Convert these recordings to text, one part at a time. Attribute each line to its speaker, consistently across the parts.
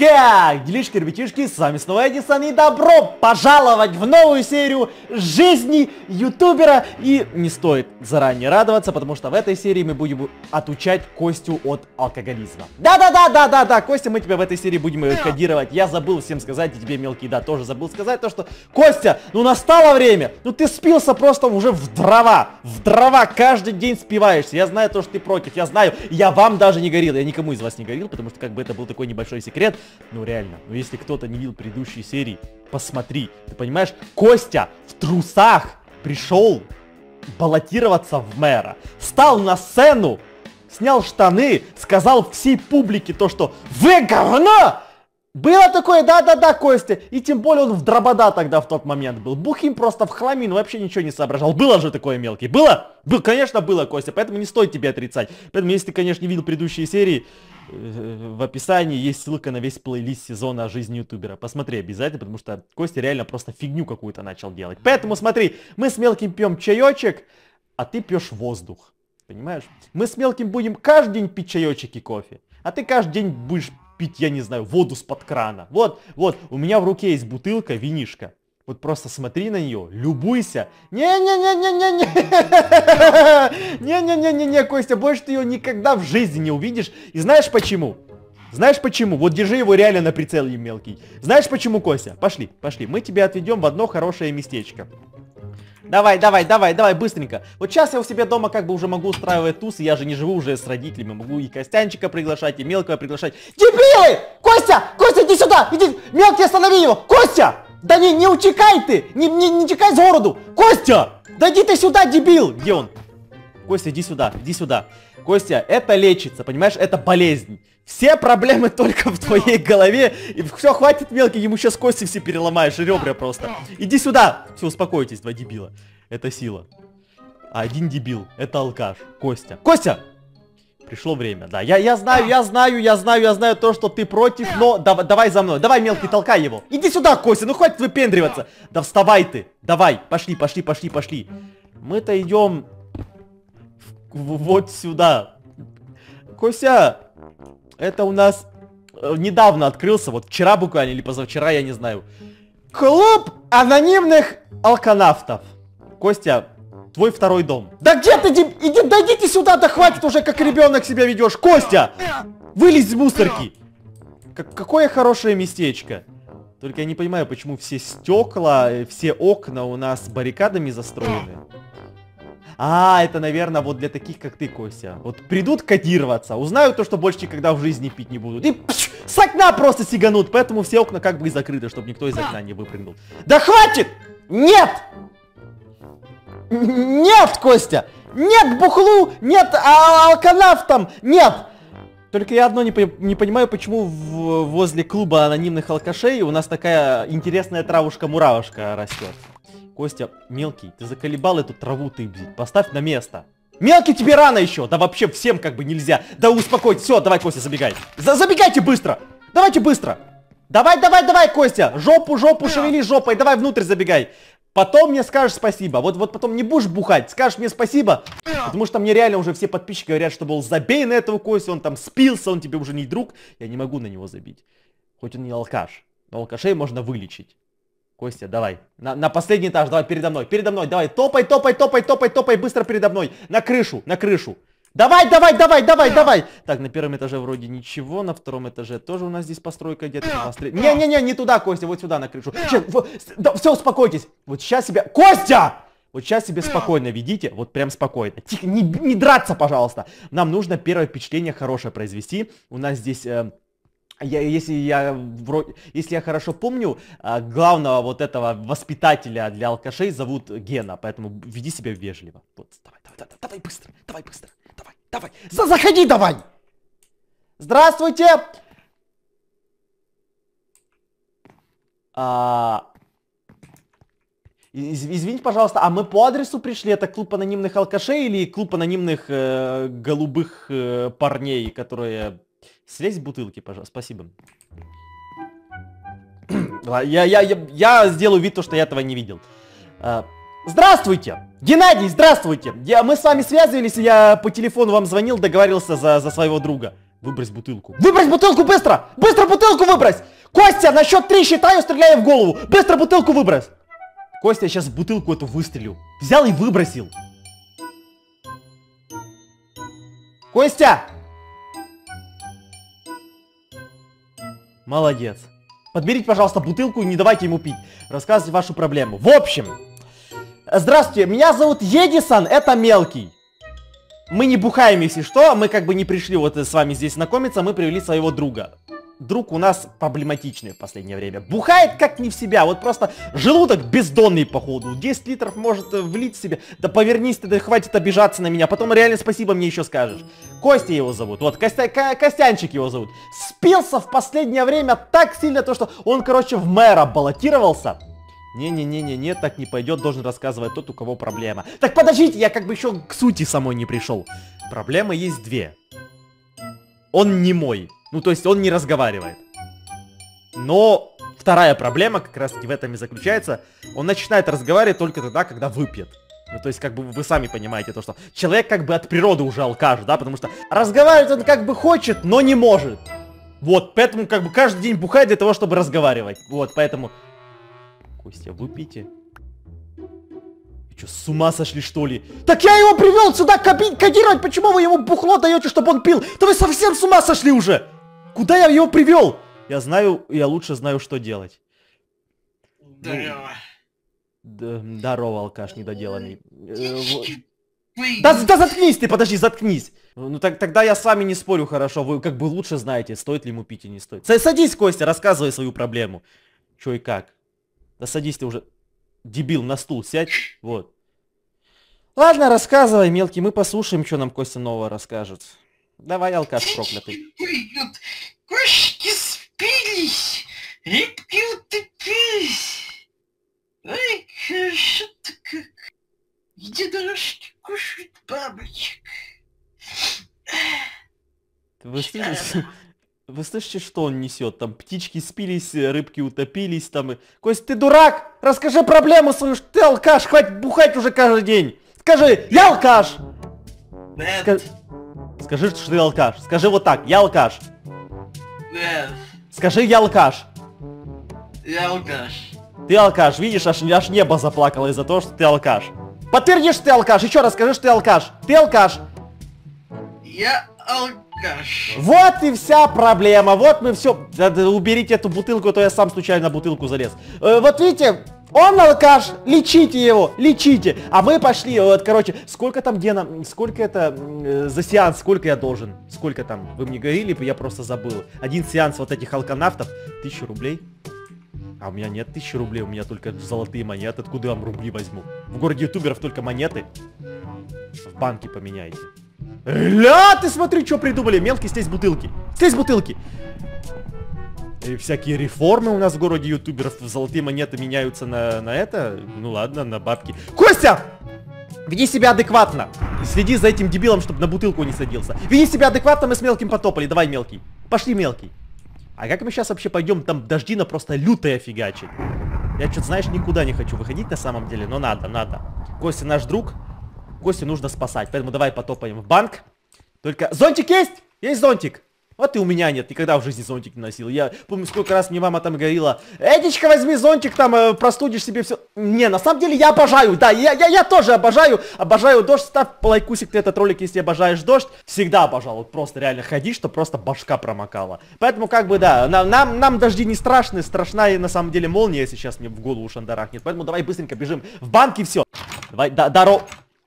Speaker 1: Как делишки, ребятишки, с вами снова Эдисон, и добро пожаловать в новую серию жизни ютубера. И не стоит заранее радоваться, потому что в этой серии мы будем отучать Костю от алкоголизма. Да, Костя, мы тебя в этой серии будем кодировать. Я забыл всем сказать, и тебе, мелкий, да, тоже забыл сказать, то что, Костя, ну настало время, ну ты спился просто уже в дрова, каждый день спиваешься. Я знаю то, что ты против, я знаю, я вам даже не говорил, я никому из вас не говорил, потому что как бы это был такой небольшой секрет. Ну реально, ну если кто-то не видел предыдущие серии, посмотри. Ты понимаешь, Костя в трусах пришел баллотироваться в мэра. Стал на сцену, снял штаны, сказал всей публике то, что «Вы говно!» Было такое, да, Костя. И тем более он в дробода тогда в тот момент был. Бухим просто в хламину, вообще ничего не соображал. Было же такое, мелкий? Было? Конечно, было, Костя. Поэтому не стоит тебе отрицать. Поэтому, если ты, конечно, не видел предыдущие серии, в описании есть ссылка на весь плейлист сезона жизни ютубера. Посмотри обязательно, потому что Костя реально просто фигню какую-то начал делать. Поэтому смотри, мы с мелким пьем чаечек, а ты пьешь воздух. Понимаешь? Мы с мелким будем каждый день пить чаечек и кофе, а ты каждый день будешь пить, я не знаю, воду с-под крана. Вот, у меня в руке есть бутылка, винишка. Вот просто смотри на нее, любуйся. Не-не-не-не-не-не, Костя, больше ты ее никогда в жизни не увидишь. И знаешь почему? Вот держи его реально на прицеле, мелкий. Знаешь почему, Костя? Пошли. Мы тебя отведем в одно хорошее местечко. Давай, быстренько. Вот сейчас я у себя дома как бы уже могу устраивать тусы, я же не живу уже с родителями, могу и Костянчика приглашать, и мелкого приглашать. Дебилы! Костя, иди сюда, иди, мелкий, останови его, Костя! Да не утекай ты, не утекай с городу, Костя! Да иди ты сюда, дебил! Где он? Костя, иди сюда. Костя, это лечится, понимаешь, это болезнь. Все проблемы только в твоей голове. И все, хватит, мелкий, ему сейчас кости все переломаешь, и ребра просто. Иди сюда. Все, успокойтесь, два дебила. Это сила. А один дебил, это алкаш. Костя. Пришло время, да. Я знаю то, что ты против, но давай за мной. Давай, мелкий, толкай его. Иди сюда, Костя, ну хватит выпендриваться. Да вставай ты. Давай, пошли. Мы-то идем вот сюда. Костя, это у нас недавно открылся, вот вчера буквально или позавчера, я не знаю. Клуб анонимных алканавтов. Костя, твой второй дом. Да где ты, идите сюда, да хватит уже, как ребенок себя ведешь. Костя, вылезь из мусорки. Какое хорошее местечко. Только я не понимаю, почему все стекла, все окна у нас баррикадами застроены. А, это, наверное, вот для таких, как ты, Костя. Вот придут кодироваться, узнают то, что больше никогда в жизни пить не будут. И с окна просто сиганут, поэтому все окна как бы и закрыты, чтобы никто из окна не выпрыгнул. Да хватит! Нет! Нет, Костя! Нет бухлу! Нет алканавтам! Нет! Только я одно не понимаю, почему возле клуба анонимных алкашей у нас такая интересная травушка-муравушка растет. Костя, мелкий, ты заколебал эту траву тыбзить. Поставь на место. Мелкий, тебе рано еще. Да вообще всем как бы нельзя. Да успокойтесь. Все, давай, Костя, забегай. Забегайте быстро. Давайте быстро. Давай, Костя. Жопу шевели жопой. Давай внутрь забегай. Потом мне скажешь спасибо. Вот потом не будешь бухать. Скажешь мне спасибо. Потому что мне реально уже все подписчики говорят, что, мол, забей на этого Костю. Он там спился, он тебе уже не друг. Я не могу на него забить. Хоть он не алкаш. Но алкашей можно вылечить. Костя, давай. На последний этаж, давай передо мной, давай. Топай, быстро передо мной. На крышу. Давай. Так, на первом этаже вроде ничего, на втором этаже тоже у нас здесь постройка где-то. Не туда, Костя, вот сюда, на крышу. Все, успокойтесь. Вот сейчас себя... Костя! Вот сейчас себе спокойно ведите, вот прям спокойно. Тихо, не драться, пожалуйста. Нам нужно первое впечатление хорошее произвести. У нас здесь... Если я хорошо помню, главного вот этого воспитателя для алкашей зовут Гена, поэтому веди себя вежливо. Вот, давай быстро. Давай. Заходи давай! Здравствуйте! Извините, пожалуйста, а мы по адресу пришли? Это клуб анонимных алкашей или клуб анонимных голубых парней, которые... Слезь бутылки, пожалуйста, спасибо. Я сделаю вид, что я этого не видел. Здравствуйте! Геннадий, здравствуйте! Мы с вами связывались, я по телефону вам звонил, договорился за своего друга. Выбрось бутылку. Выбрось бутылку быстро! Быстро бутылку выбрось! Костя, на счет 3 считаю, стреляю в голову! Быстро бутылку выбрось! Костя, я сейчас бутылку эту выстрелю. Взял и выбросил. Костя! Молодец. Подберите, пожалуйста, бутылку и не давайте ему пить. Рассказывайте вашу проблему. В общем, здравствуйте, меня зовут Едисон, это Мелкий. Мы не бухаем, если что, мы как бы не пришли вот с вами здесь знакомиться, мы привели своего друга. Друг у нас проблематичный в последнее время. Бухает как не в себя, вот просто желудок бездонный походу. 10 литров может влить в себе. Да повернись ты, да хватит обижаться на меня, потом реально спасибо мне еще скажешь. Костя его зовут, вот Костянчик его зовут. Спился в последнее время так сильно, то что он, короче, в мэра баллотировался. Не-не-не-не-не, так не пойдет, должен рассказывать тот, у кого проблема. Так подождите, я как бы еще к сути самой не пришел. Проблемы есть две. Он не мой. Ну, то есть он не разговаривает. Но вторая проблема как раз-таки в этом и заключается. Он начинает разговаривать только тогда, когда выпьет. Ну, то есть, как бы вы сами понимаете, то, что человек как бы от природы уже алкаш, да, потому что разговаривать он как бы хочет, но не может. Вот, поэтому как бы каждый день бухает для того, чтобы разговаривать. Вот, поэтому... Костя, выпейте. Вы что, с ума сошли, что ли? Так я его привел сюда кодировать, почему вы ему бухло даете, чтобы он пил? Да вы совсем с ума сошли уже! Куда я его привел? Я знаю, я лучше знаю, что делать.
Speaker 2: Здорово.
Speaker 1: Здорово, алкаш недоделанный. Да заткнись ты, подожди, заткнись. Ну тогда я с вами не спорю, хорошо. Вы как бы лучше знаете, стоит ли ему пить и не стоит. Садись, Костя, рассказывай свою проблему. Чё и как. Да садись ты уже, дебил, на стул сядь. Вот. Ладно, рассказывай, Мелкий, мы послушаем, что нам Костя нового расскажет. Давай, алкаш проклятый.
Speaker 2: Выйдут, кошки спились, рыбки утопились. Ай, хорошо-то как. Единорожки кушают бабочек.
Speaker 1: Вы слышите, что он несет? Там птички спились, рыбки утопились, там и... Кость, ты дурак! Расскажи проблему свою, что ты алкаш, хватит бухать уже каждый день! Скажи, я алкаш!
Speaker 2: Нет.
Speaker 1: Скажи, что ты алкаш. Скажи вот так, я алкаш.
Speaker 2: Нет.
Speaker 1: Скажи, я алкаш.
Speaker 2: Я алкаш.
Speaker 1: Ты алкаш, видишь, аж небо заплакало из-за того, что ты алкаш. Подтверди, что ты алкаш, еще раз скажи, что ты алкаш. Ты алкаш.
Speaker 2: Я алкаш.
Speaker 1: Вот и вся проблема, вот мы все... Уберите эту бутылку, а то я сам случайно на бутылку залез. Вот видите, он алкаш, лечите его, лечите. А мы пошли, вот, короче, сколько там Гена, сколько это за сеанс, сколько я должен? Сколько там? Вы мне говорили, я просто забыл. Один сеанс вот этих алканавтов, 1000 рублей. А у меня нет 1000 рублей, у меня только золотые монеты. Откуда я вам рубли возьму? В городе ютуберов только монеты. В банке поменяйте. Ля, ты смотри, что придумали. Мелкий, слезь бутылки. Слезь бутылки. И всякие реформы у нас в городе ютуберов. Золотые монеты меняются на это. Ну ладно, на бабки. Костя! Веди себя адекватно. Следи за этим дебилом, чтобы на бутылку не садился. Веди себя адекватно, мы с Мелким потопали. Давай, Мелкий. Пошли, Мелкий. А как мы сейчас вообще пойдем? Там дождина просто лютая фигачит. Я что-то, знаешь, никуда не хочу выходить на самом деле, но надо. Костя наш друг. Костю нужно спасать, поэтому давай потопаем в банк. Только зонтик есть? Есть зонтик? Вот и у меня нет, никогда в жизни зонтик не носил. Я помню, сколько раз мне мама там говорила: Эдичка, возьми зонтик, там простудишь себе все. Не, на самом деле я обожаю, да, я тоже обожаю дождь. Ставь лайкусик ты этот ролик, если обожаешь дождь. Всегда обожал, вот просто реально ходить, чтобы просто башка промокала. Поэтому как бы да, нам дожди не страшны, страшна на самом деле молния, если сейчас мне в голову шандарахнет. Поэтому давай быстренько бежим в банк и все. Давай, дорогу.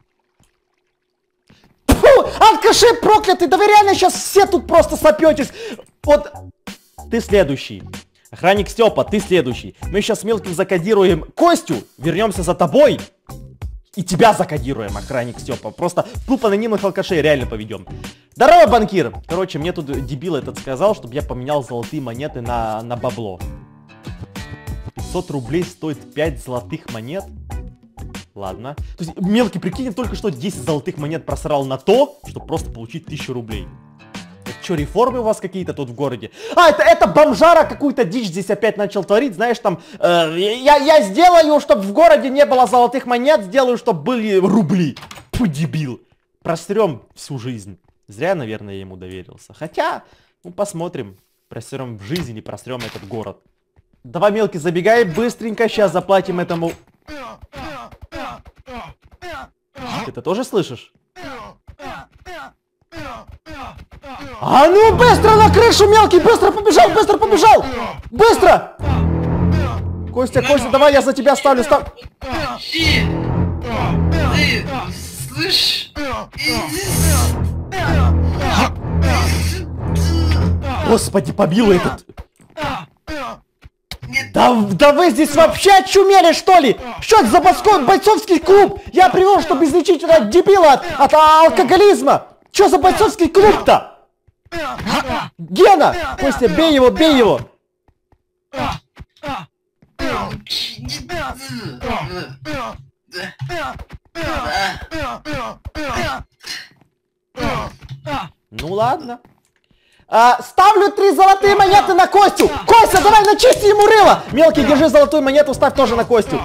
Speaker 1: Алкаши проклятый, да вы реально сейчас все тут просто сопетесь. Вот, ты следующий. Охранник Степа, ты следующий. Мы сейчас с Мелким закодируем Костю, вернемся за тобой. И тебя закодируем, охранник Степа. Просто клуб анонимных алкашей реально поведем. Здорово, банкир. Короче, мне тут дебил этот сказал, чтобы я поменял золотые монеты на бабло. 500 рублей стоит 5 золотых монет. Ладно. То есть, Мелкий, прикинь, только что 10 золотых монет просрал на то, чтобы просто получить 1000 рублей. Это что, реформы у вас какие-то тут в городе? А, это бомжара какую-то дичь здесь опять начал творить, знаешь, там... я сделаю, чтобы в городе не было золотых монет, сделаю, чтобы были рубли. Фу, дебил. Прострем всю жизнь. Зря, наверное, я ему доверился. Хотя, ну посмотрим. Просрем в жизнь или просрем этот город. Давай, мелкий, забегай быстренько. Сейчас заплатим этому. Ты это тоже слышишь? А ну быстро на крышу, мелкий! Быстро побежал, быстро побежал! Быстро! Костя, Костя, давай я за тебя ставлю,
Speaker 2: Ты слышь?
Speaker 1: Господи, побил этот. Да вы здесь вообще очумели, что ли? Что это за бойцовский клуб? Я привел, чтобы излечить этого дебила от алкоголизма. Что за бойцовский клуб-то? Гена! Костя, бей его, бей его! Ну ладно. Ставлю 3 золотые монеты на Костю! Костя, давай начисти ему рыло! Мелкий, держи золотую монету, ставь тоже на Костю.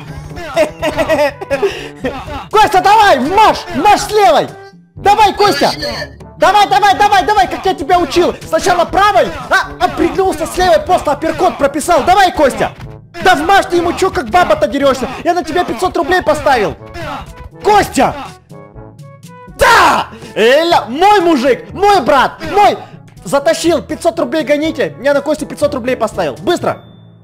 Speaker 1: Костя, давай, вмажь с левой! Давай, Костя! Давай, как я тебя учил! Сначала правой, пригнулся с левой, после апперкот прописал. Давай, Костя! Да вмажь ты ему, чё как баба-то дерешься? Я на тебя 500 рублей поставил! Костя! Да! Мой мужик, мой брат, мой! Затащил, 500 рублей гоните! Я на Костю 500 рублей поставил. Быстро!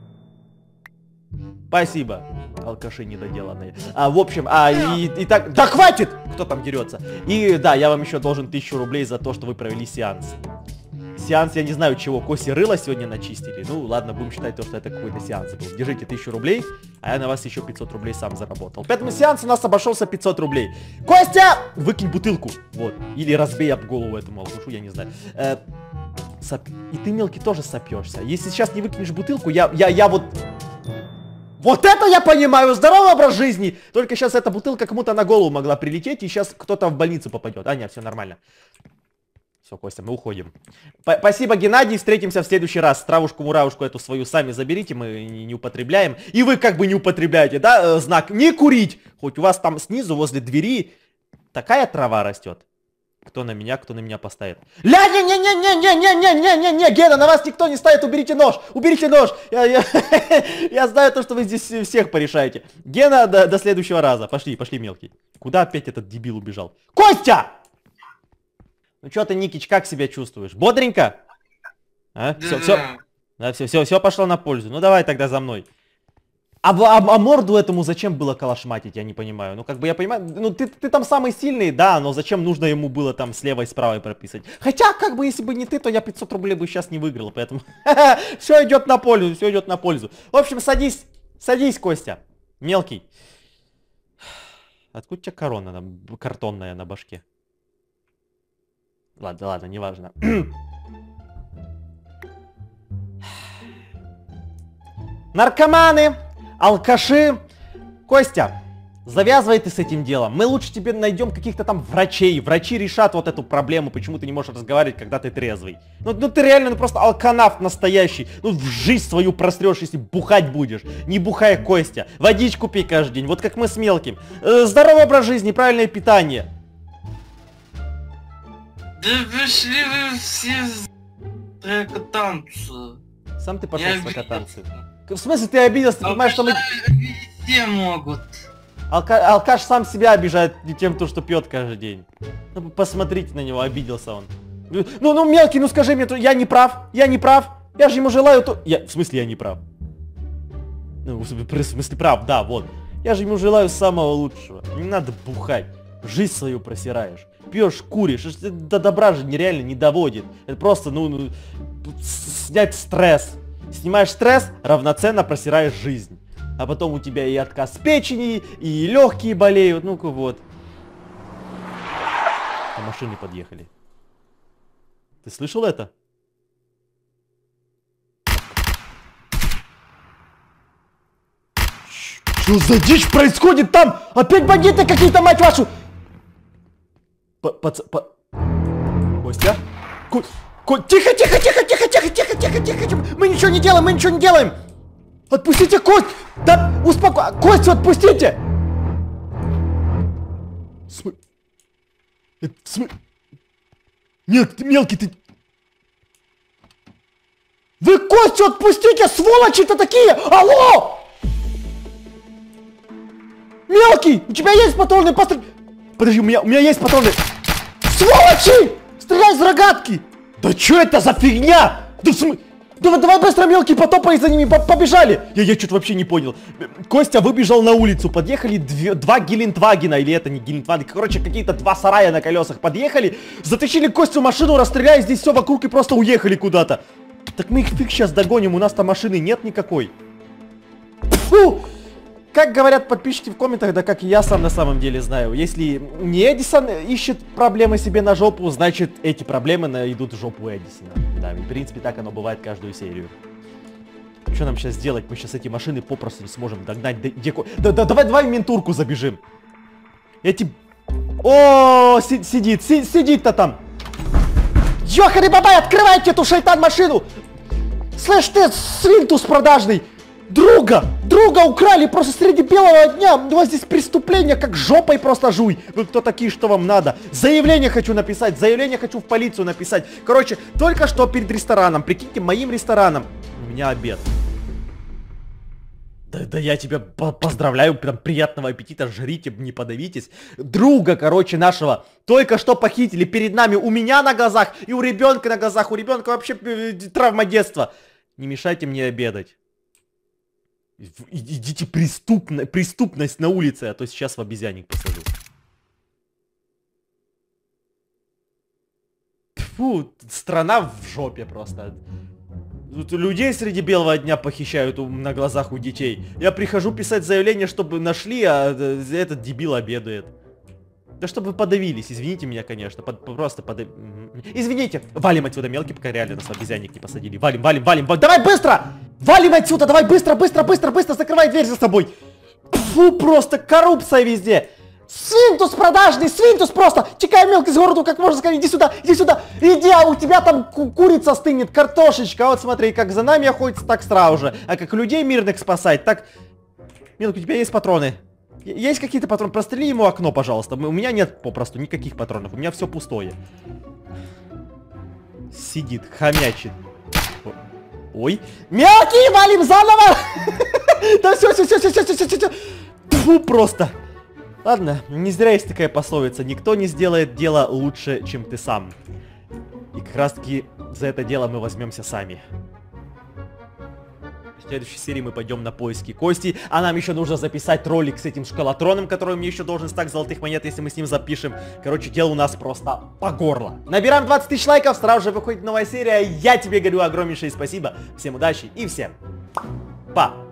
Speaker 1: Спасибо, алкаши недоделанные. В общем, и так... Да хватит! Кто там дерется? И да, я вам еще должен 1000 рублей за то, что вы провели сеанс. Сеанс, я не знаю чего, Косе рыло сегодня начистили. Ну ладно, будем считать то, что это какой-то сеанс был. Держите 1000 рублей, а я на вас еще 500 рублей сам заработал. Поэтому сеанс у нас обошелся 500 рублей. Костя! Выкинь бутылку. Вот. Или разбей об голову этому алкашу, я не знаю. И ты, мелкий, тоже сопешься. Если сейчас не выкинешь бутылку, я вот... Вот это я понимаю! Здоровый образ жизни! Только сейчас эта бутылка кому-то на голову могла прилететь, и сейчас кто-то в больницу попадет. Нет, все нормально. Все, Костя, мы уходим. Спасибо, Геннадий, встретимся в следующий раз. Травушку-муравушку эту свою сами заберите, мы не употребляем. И вы как бы не употребляете, да, знак «не курить». Хоть у вас там снизу, возле двери, такая трава растет. Кто на меня поставит? Ля, не, Гена, на вас никто не ставит, уберите нож, уберите нож. Я знаю то, что вы здесь всех порешаете. Гена, до следующего раза. Пошли, мелкий. Куда опять этот дебил убежал? Костя! Ну что ты, Никич, как себя чувствуешь? Бодренько? Все пошло на пользу. Ну давай тогда за мной. А морду этому зачем было калашматить, я не понимаю. Ну как бы я понимаю, ну ты там самый сильный, да, но зачем нужно ему было там слева и справа прописать? Хотя, как бы, если бы не ты, то я 500 рублей бы сейчас не выиграл, поэтому все идет на пользу, все идет на пользу. В общем, садись, Костя, мелкий. Откуда у тебя корона картонная на башке? Ладно, неважно. Наркоманы! Алкаши! Костя, завязывай ты с этим делом. Мы лучше тебе найдем каких-то там врачей. Врачи решат вот эту проблему, почему ты не можешь разговаривать, когда ты трезвый. Ну ты реально просто алканавт настоящий. Ну в жизнь свою просрешь, если бухать будешь. Не бухай, Костя. Водичку пей каждый день, вот как мы с мелким. Здоровый образ жизни, правильное питание.
Speaker 2: Да пошли вы все строкотанцы.
Speaker 1: Сам ты пошел строкотанцы. В смысле ты обиделся, ты понимаешь, что мы...
Speaker 2: Все могут.
Speaker 1: Алкаш сам себя обижает тем, что пьет каждый день. Ну, посмотрите на него, обиделся он. Ну, мелкий, ну скажи мне, я не прав. Я же ему желаю то... В смысле я не прав? Ну, в смысле прав, да, вот. Я же ему желаю самого лучшего. Не надо бухать. Жизнь свою просираешь. Пьешь, куришь. До добра же нереально не доводит. Это просто, снять стресс. Снимаешь стресс, равноценно просираешь жизнь. А потом у тебя и отказ печени, и легкие болеют. Ну-ка вот. А машины подъехали. Ты слышал это? Что за дичь происходит там? Опять бандиты какие-то, мать вашу! Костя? Тихо! Мы ничего не делаем! Отпустите Кость! Да, Костю отпустите! Нет, ты мелкий, ты... Вы Костю отпустите, сволочи-то такие! Алло! Мелкий, у тебя есть патроны? Подожди, у меня есть патроны. Сволочи! Стреляй из рогатки! Да что это за фигня? Давай быстро, мелкий, потопай за ними, побежали! Я что-то вообще не понял. Костя выбежал на улицу, подъехали два Гелендвагена, или это не Гелендваген, короче, какие-то два сарая на колесах подъехали, затащили Костю в машину, расстреляли здесь все вокруг и просто уехали куда-то. Так мы их фиг сейчас догоним, у нас там машины нет никакой. Фу! Как говорят подписчики в комментах, да как и я сам на самом деле знаю, если не Эдисон ищет проблемы себе на жопу, значит эти проблемы найдут в жопу Эдисона. Да, в принципе так оно бывает каждую серию. Что нам сейчас делать? Мы сейчас эти машины попросту не сможем догнать. Давай в ментурку забежим. Эти... О, сидит-то там. Ёхари бабай, открывайте эту шайтан машину! Слышь ты, свинтус продажный! Друга украли просто среди белого дня. У вас здесь преступление, как жопой просто жуй. Вы кто такие, что вам надо? Заявление хочу написать, заявление хочу в полицию написать. Короче, только что перед рестораном, прикиньте, моим рестораном. У меня обед. Да я тебя поздравляю, прям приятного аппетита, жрите, не подавитесь. Друга, короче, нашего только что похитили перед нами, у меня на глазах и у ребенка на глазах. У ребенка вообще травма детства. Не мешайте мне обедать. Идите, преступность на улице, а то сейчас в обезьянник посажу. Фу, страна в жопе просто. Тут людей среди белого дня похищают на глазах у детей. Я прихожу писать заявление, чтобы нашли, а этот дебил обедает. Да чтобы вы подавились, извините меня, конечно, просто Извините, валим отсюда, мелкий, пока реально нас в обезьянник не посадили. Валим, давай быстро! Валим отсюда, давай быстро, закрывай дверь за собой. Фу, просто коррупция везде. Свинтус продажный, свинтус просто. Текай, мелкий, с городу, как можно скорее, иди сюда, иди, а у тебя там курица стынет, картошечка. Вот смотри, как за нами охотится, так сразу же. А как людей мирных спасать, так... Мелкий, у тебя есть патроны? Есть какие-то патроны? Прострели ему окно, пожалуйста. У меня нет попросту никаких патронов. У меня все пустое. Сидит, хомячит. Ой. Мелкий, валим заново! Да все. Фу, просто. Ладно, не зря есть такая пословица. Никто не сделает дело лучше, чем ты сам. И как раз таки за это дело мы возьмемся сами. В следующей серии мы пойдем на поиски Кости, а нам еще нужно записать ролик с этим шкалатроном, который мне еще должен стак золотых монет, если мы с ним запишем. Короче, дело у нас просто по горло. Набираем 20 тысяч лайков, сразу же выходит новая серия. Я тебе говорю огромнейшее спасибо. Всем удачи и всем пока.